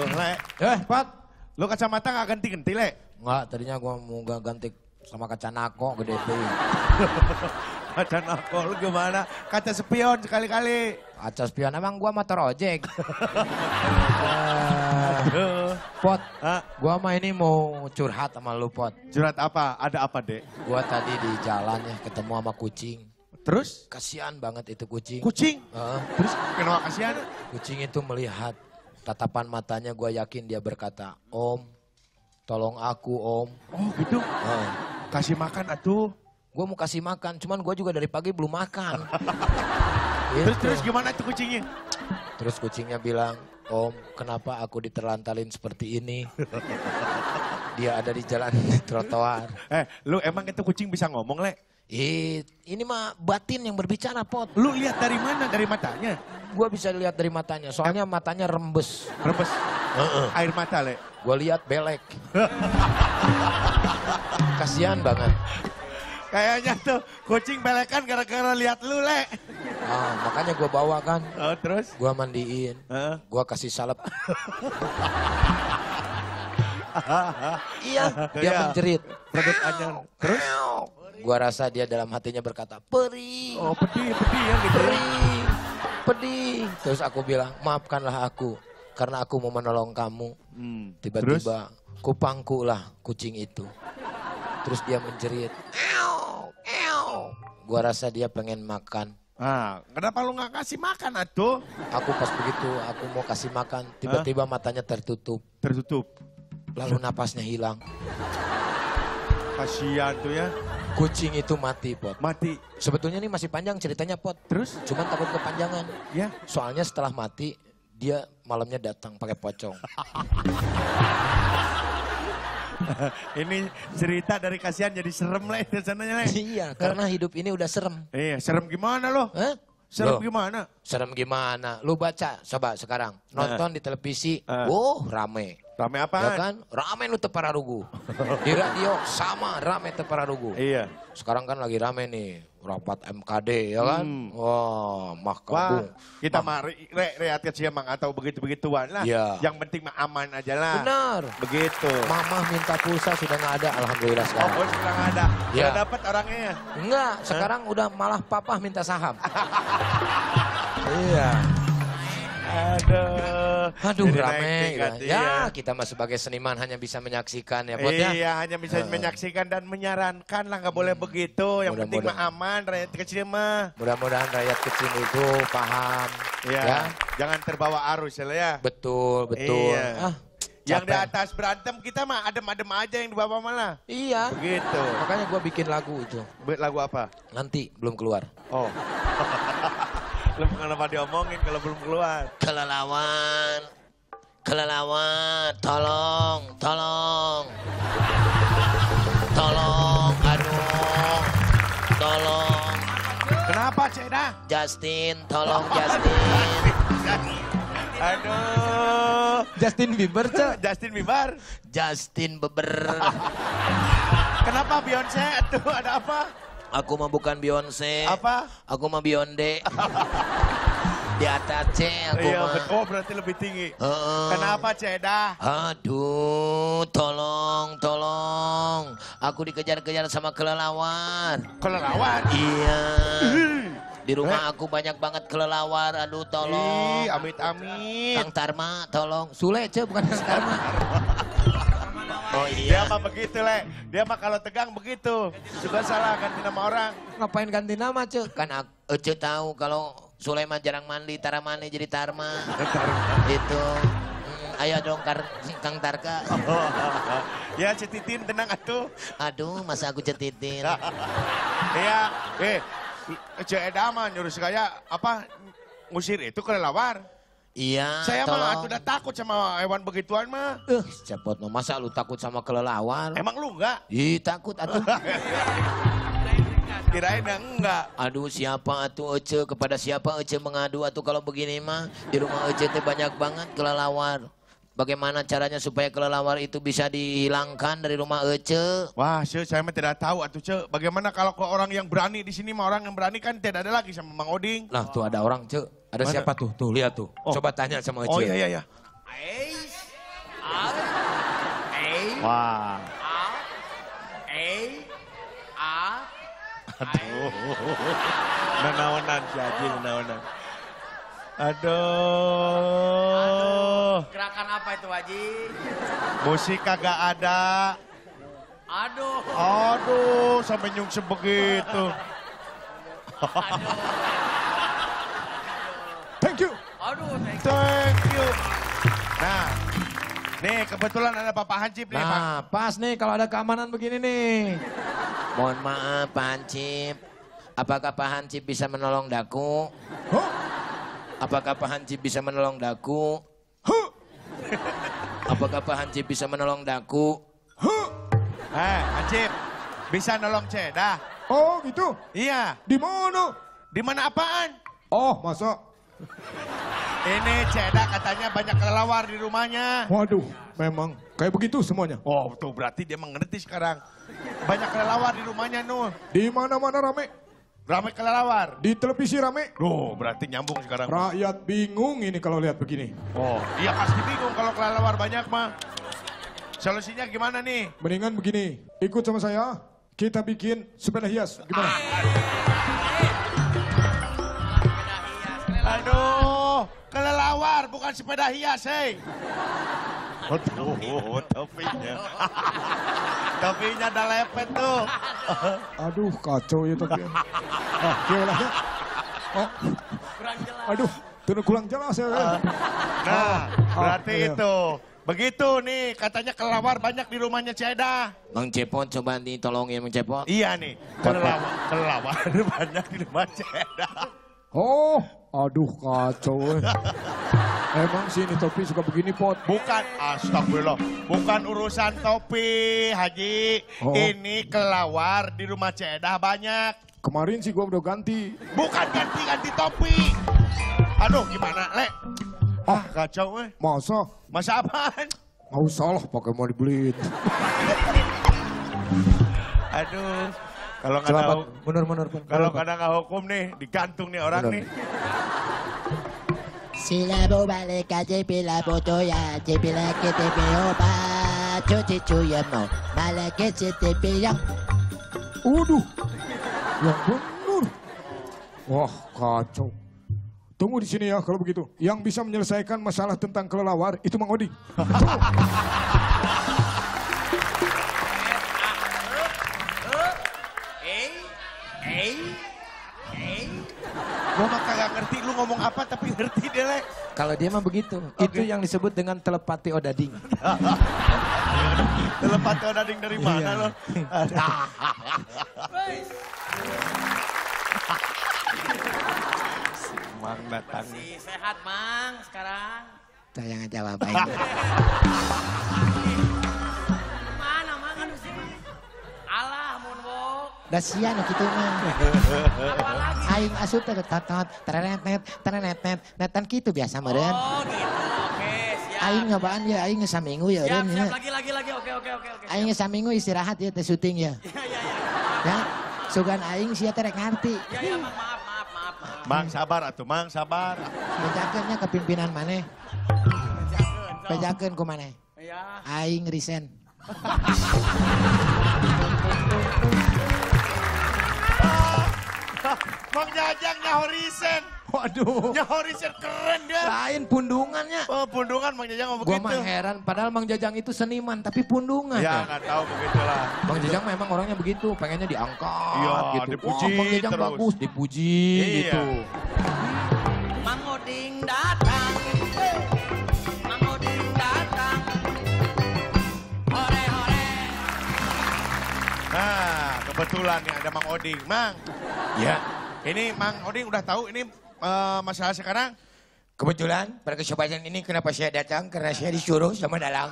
Le. Pat. Lu kacamata gak ganti-ganti, Le? Enggak, tadinya gua mau ganti sama kaca nako gede tuh. Kaca nako, lu gimana? Kaca spion sekali-kali. Kaca spion, emang gua motor ojek. Aduh. Pot, Hah? gua mah ini mau curhat sama lu, Pot. Curhat apa? Ada apa, Dek? Gua tadi di jalan ya ketemu sama kucing. Terus? Kasihan banget itu kucing. Kucing? Heeh. Terus kenapa kasihan? Kucing itu melihat tatapan matanya, gua yakin dia berkata, "Om, tolong aku, Om." Oh gitu? Heeh. Kasih makan atuh. Gue mau kasih makan, cuman gue juga dari pagi belum makan. Terus gimana tuh kucingnya? Terus kucingnya bilang, "Om, kenapa aku diterlantalin seperti ini?" Dia ada di jalan di trotoar. Lu emang itu kucing bisa ngomong, Le? Ini mah batin yang berbicara, Pot. Lu lihat dari mana? Dari matanya? Gue bisa lihat dari matanya, soalnya matanya rembes. Rebes air mata, Le. Gue lihat belek. Kasihan banget. Kayaknya tuh kucing belekan gara-gara lihat lu, Le. Makanya gue bawa kan. Oh, terus? Gue mandiin. Gue kasih salep. Iya, dia menjerit. Produk anyar. Terus? Gua rasa dia dalam hatinya berkata, "Perih, Oh, pedih ya gitu. perih, pedih." Terus aku bilang, "Maafkanlah aku, karena aku mau menolong kamu." Tiba-tiba kupangkulah kucing itu. Terus dia menjerit, "Ew, ew." Gua rasa dia pengen makan. Kenapa lu gak kasih makan atuh? Aku pas begitu, aku mau kasih makan, tiba-tiba matanya tertutup. Tertutup. Lalu napasnya hilang. Kasihan tuh ya. Kucing itu mati, Pot. Mati. Sebetulnya ini masih panjang ceritanya, Pot. Terus? Cuman takut kepanjangan. Ya. Soalnya setelah mati, dia malamnya datang pakai pocong. Ini cerita dari kasihan jadi serem, Le. Sananya, Le. Iya, karena hidup ini udah serem. Iya, serem gimana lo? Hah? Serem Loh, gimana? serem gimana? Lu baca, coba sekarang. Nonton di televisi, rame. Rame Ya apaan? kan? Rame nu teu pararugu. Di radio sama rame teu pararugu. Iya. Sekarang kan lagi rame nih, rapat MKD ya kan? Wah, Wah, Mahkamah. kita mah rehat kecil emang atau begitu-begituan lah. Iya. Yang penting mah aman aja lah. Benar. Begitu. Mamah minta pulsa sudah nggak ada, alhamdulillah sekarang. Oh, sekarang ada. Ya. Udah dapat orangnya ya? Enggak, sekarang udah malah papa minta saham. Iya. Aduh Jadi rame. naik tingkat, Ya, kita mah sebagai seniman hanya bisa menyaksikan ya, Pot ya. Iya, hanya bisa menyaksikan dan menyarankan lah, nggak boleh begitu. Yang penting mah aman, rakyat kecil mah. Mudah-mudahan rakyat kecil itu paham. Iya. Ya. Jangan terbawa arus ya. Betul, betul. Iya. Yang di capek. atas berantem kita mah adem-adem aja, yang di bawah malah. Iya. Begitu. Makanya gua bikin lagu itu. Lagu apa? Nanti belum keluar. Oh. Lu kenapa diomongin kalau belum keluar? Kelelawar, kelelawar, tolong, tolong, tolong, aduh, tolong. Kenapa, Ceda? Justin, tolong Justin. Aduh. Justin Bieber, Cek. Justin Bieber. Justin Bieber. Kenapa Beyonce? Aduh, ada apa? Aku mah bukan Beyonce. Apa? Aku mah Beyonde. Di atas C aku Iya, mah. betul. Oh, berarti lebih tinggi. Heeh. Kenapa, Ceda? Aduh, tolong, tolong. Aku dikejar-kejar sama kelelawar. Kelelawar. Iya. Di rumah aku banyak banget kelelawar. Aduh, tolong. Ih, amit-amit. Kang Tarma, tolong. Sule, Ce, bukan Kang Tarma. Oh Dia iya. mah begitu, Le. Dia mah kalau tegang begitu. Juga salah ganti nama orang. Ngapain ganti nama, Ce? Kan Ece tahu kalau Sulaiman jarang mandi, Tara mandi jadi Tarma. Gitu. Ayo dong Kang Tarka. Ya, Cetitin tenang atuh. Aduh, masa aku cetitin. Iya, Ceda mah nyuruh saya apa ngusir itu kelelawar. Iya, Saya mah tolong. udah takut sama hewan begituan mah. Cepot no, masa lu takut sama kelelawar? Emang lu enggak? Ih, takut atuh. Kirain enggak. Aduh, siapa atuh Ece? Kepada siapa Ece mengadu atuh kalau begini mah? Di rumah Ece teh banyak banget kelelawar. Bagaimana caranya supaya kelelawar itu bisa dihilangkan dari rumah Ece? Wah, saya mah tidak tahu atuh, Ce. Bagaimana kalau orang yang berani di sini mah orang yang berani kan tidak ada lagi sama Mang Oding. Lah, tuh ada orang, Ce. Ada Mana? siapa tuh? Tuh, lihat tuh. Oh. Coba tanya sama Ece. Oh iya iya iya. Wah. A. Aduh. Nanaonan si Haji, nanaonan. Aduh. Gerakan apa itu Haji? Musik kagak ada. Aduh. Aduh, sampai nyungsep begitu. Thank you. Aduh, Thank you. Nah, nih kebetulan ada Bapak Hansip nih, Pak. Nah, pas nih kalau ada keamanan begini nih. Mohon maaf Pak Hansip. Apakah Pak Hansip bisa menolong Daku? Huh? Apakah Pak Hansip bisa menolong Daku? Huh? Apakah Pak Hansip bisa menolong Daku? Huh? Hansip, bisa nolong Cedah? Oh gitu? Iya. Di mana? Di mana apaan? Oh masa? Ini Cedah katanya banyak kelelawar di rumahnya. Waduh, memang kayak begitu semuanya. Oh, tuh berarti dia mengerti sekarang. Banyak kelelawar di rumahnya, Nuh. Di mana-mana rame. Rame kelelawar. Di televisi rame. Oh, berarti nyambung sekarang. Rakyat bingung ini kalau lihat begini. Oh, iya pasti bingung kalau kelelawar banyak mah. Solusinya gimana nih? Mendingan begini, ikut sama saya, kita bikin sepeda hias. Gimana? Aduh, kelelawar bukan sepeda hias, hei. Aduh, topinya. Topinya ada lepet tuh. Aduh, kacau ya tapi. Ah, lah ya. Oh, kurang jelas. aduh, kurang jelas ya. Nah, berarti iya. itu. Begitu nih, katanya kelelawar banyak di rumahnya Cedah. Mang Cepot coba ditolongin Mang Cepot. Iya nih, kelelawar banyak di rumah Cedah. Oh, aduh kacau. Emang sih ini topi suka begini pot. Bukan, astagfirullah. Bukan urusan topi, Haji. Oh. Ini kelelawar di rumah Cedah banyak. Kemarin sih gua udah ganti. Bukan ganti-ganti topi. Aduh, gimana, Le? Ah, kacau, Masa? Masa apaan? Nggak usah lah pakai mau dibeliin. Aduh, kalau nggak Selamat, tahu, mundur. kalau kadang nggak hukum nih, digantung nih orang Bener. nih. Silabo balik aja bila bodoh ya, bila kita beoba, cuci cuci mau, malah kita yang Waduh, yang bener. Wah kacau. Tunggu di sini ya kalau begitu. Yang bisa menyelesaikan masalah tentang kelelawar itu Mang Odi. Gua mah kagak ngerti lu ngomong apa tapi ngerti deh, Le. Kalau dia mah begitu. Itu yang disebut dengan telepati odading. Telepat kau dading dari mana Iya. lo? Mang datang. Si sehat Mang sekarang. Jangan jawab baik. Mana Mang anu sih? Alah moonwalk. Dasian gitu mah. Apalagi? Aing asup teh tatot, terenet, netan gitu biasa meureun. Oh gitu. Oke, siap. Aing nyobaan ya, aing saminggu ya Siap, eureun siap. ya. Lagi. Oke. Aing saminggu istirahat ya teh syuting ya. Iya. Ya. Sugan aing sia teh rek ngarti. Iya, Mang, maaf. Mang sabar atuh, Mang sabar. Bejakeunnya kepimpinan maneh. Bejakeun ku maneh. Iya. Aing resign. Mang Jajang nyahorisen. Waduh. Nyahorisen keren dia. Lain pundungannya. Oh, pundungan Mang Jajang ngomong Gua begitu. mah heran, padahal Mang Jajang itu seniman, tapi pundungan. Ya nggak tahu begitulah. Mang Jajang memang orangnya begitu, pengennya diangkat Iya, gitu. dipuji Wah, Mang Jajang terus. bagus, dipuji Iya. gitu. Mang Oding datang. Mang Oding datang. Hore. Nah, kebetulan nih ada Mang Oding. Mang, Ya, ini Mang Oding udah tahu ini masalah sekarang? kebetulan pada kesempatan ini kenapa saya datang? Karena saya disuruh sama Dalang.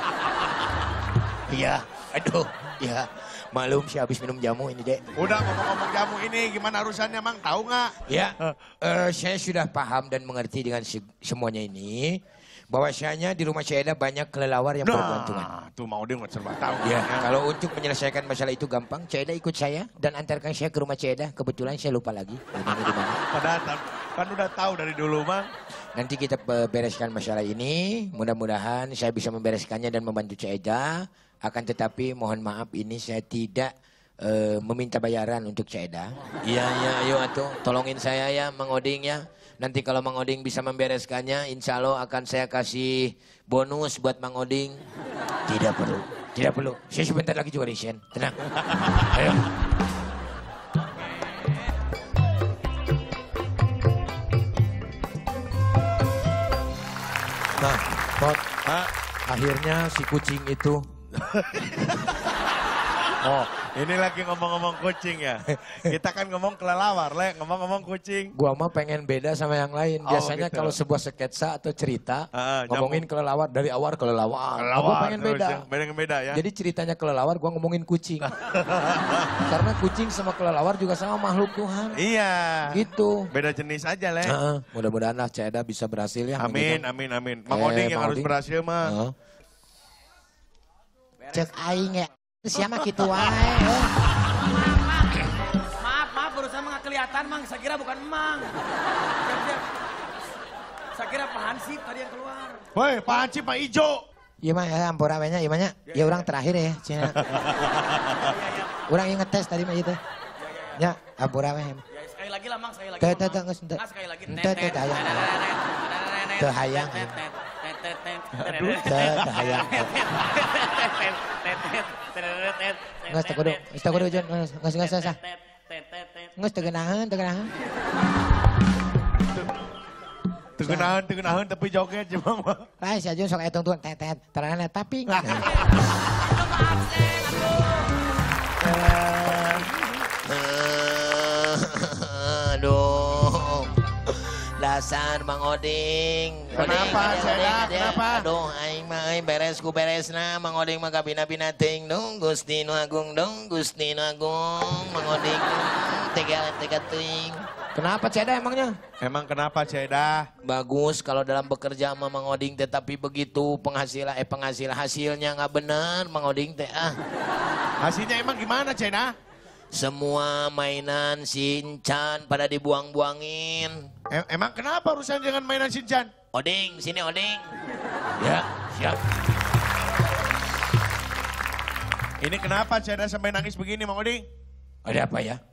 Iya, aduh, ya. Malum saya habis minum jamu ini, Dek. Udah ngomong-ngomong jamu ini gimana urusannya Mang? Tahu nggak? Ya, saya sudah paham dan mengerti dengan semuanya ini. Bahwasanya di rumah saya ada banyak kelelawar yang bergantungan. Nah, tuh Mang Oding serba tahu. Ya, kalau untuk menyelesaikan masalah itu gampang, Ceda ikut saya dan antarkan saya ke rumah Ceda. Kebetulan saya lupa lagi. Rumahnya di mana. Kan udah tahu dari dulu, Mang. Nanti kita bereskan masalah ini. Mudah-mudahan saya bisa membereskannya dan membantu Cik Eda. Akan tetapi mohon maaf ini saya tidak meminta bayaran untuk Cik Eda. Iya, ayo atuh. Tolongin saya ya, Mang Oding ya. Nanti kalau Mang Oding bisa membereskannya, insya Allah akan saya kasih bonus buat Mang Oding. Tidak perlu. Saya sebentar lagi juga resign. Tenang. Ayo. Nah, Pot, akhirnya si kucing itu. Oh, ini lagi ngomong-ngomong kucing ya. Kita kan ngomong kelelawar, Le. Ngomong-ngomong kucing. Gua mah pengen beda sama yang lain. Biasanya gitu. kalau sebuah sketsa atau cerita, ngomongin kelelawar dari awal kelelawar. Gua pengen beda. Beda ya. Jadi ceritanya kelelawar, gua ngomongin kucing. Karena kucing sama kelelawar juga sama makhluk Tuhan. Iya. Gitu. Beda jenis aja, Le. Mudah-mudahan lah Cik Eda bisa berhasil ya. Amin. Mang Oding yang harus berhasil mah. Cek aing ya. Siapa gitu wae. Maaf, barusan mah nggak kelihatan, Mang. Saya kira bukan Mang. Saya kira Pak Hansip tadi yang keluar. Woi, Pak Hansip, Pak Ijo. Iya mah ya ampura nya, iya mah nya. Ya orang terakhir ya, Cina. Orang yang ngetes tadi mah itu. Ya, ampura we. Ya, sekali lagi lah, Mang. Sekali lagi. Teh geus ente. Sekali lagi. Teh hayang. Teh hayang. Teh hayang. Nges teu kudu Jon, nges sah. Nges teu geunaheun. Tegenahan tapi joget cuma mah. Lain si Ajun sok etung tuan tet terana tapi. Aduh. Dasar Mang Oding. Kenapa, Ceda? Kenapa? Aduh, aing mah beres na. Mang Oding mah kabina-bina ting dong. Gusti nu Agung dong. Mang Oding tega ting. Kenapa Ceda emangnya? Emang kenapa, Ceda? Bagus kalau dalam bekerja sama Mang Oding teh, tapi begitu hasilnya nggak benar Mang Oding teh Hasilnya emang gimana, Ceda? Semua mainan Shinchan pada dibuang-buangin. Emang kenapa urusan dengan mainan Shinchan? Oding, sini Oding. Ya, siap. Ini kenapa Ceda sampai nangis begini, Mang Oding? Ada apa ya?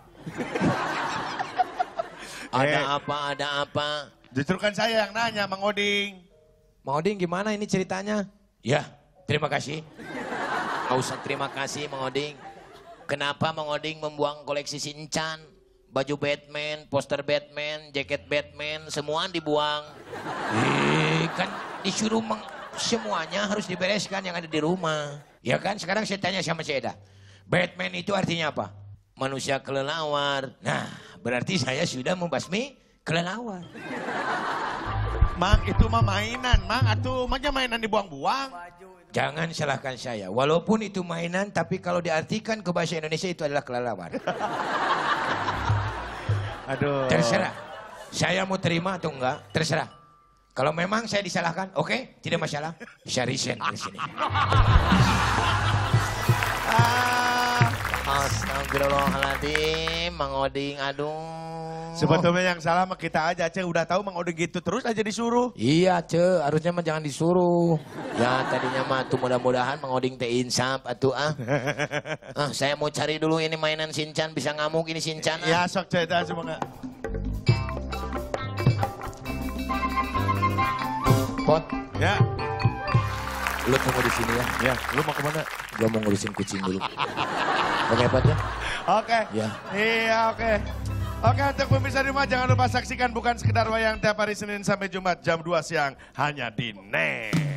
Ada apa? Justru kan saya yang nanya, Mang Oding. Mang Oding gimana ini ceritanya? Ya, terima kasih. Nggak usah terima kasih Mang Oding. Kenapa Mang Oding membuang koleksi Shinchan? Baju Batman, poster Batman, jaket Batman, semua dibuang. Kan disuruh semuanya harus dibereskan yang ada di rumah. Ya kan, sekarang saya tanya sama Ceda. Batman itu artinya apa? Manusia kelelawar. Nah, berarti saya sudah membasmi kelelawar. Mang, itu mah mainan, Mang. Atuh, makanya mainan dibuang-buang. Jangan salahkan saya. Walaupun itu mainan, tapi kalau diartikan ke bahasa Indonesia itu adalah kelelawar. Aduh. Terserah. Saya mau terima atau enggak, terserah. Kalau memang saya disalahkan, oke, tidak masalah. Saya resign di sini. Astagfirullahaladzim, Mang Oding, aduh. Sebetulnya yang salah mah kita aja, Cek. Udah tahu Mang Oding gitu, terus aja disuruh. Iya, Ce, harusnya mah jangan disuruh. Ya, tadinya mah tuh mudah-mudahan Mang Oding teh insaf atuh saya mau cari dulu ini mainan Shinchan, bisa ngamuk ini Shinchan. Ya, sok Ceda semoga. Pot, Ya, lu tunggu di sini ya. ya. Lu mau kemana? Gua mau ngurusin kucing dulu. Oke, Pot ya? Oke. Ya. Iya, oke. Oke, untuk pemirsa di rumah jangan lupa saksikan Bukan Sekedar Wayang tiap hari Senin sampai Jumat jam 2 siang hanya di NET.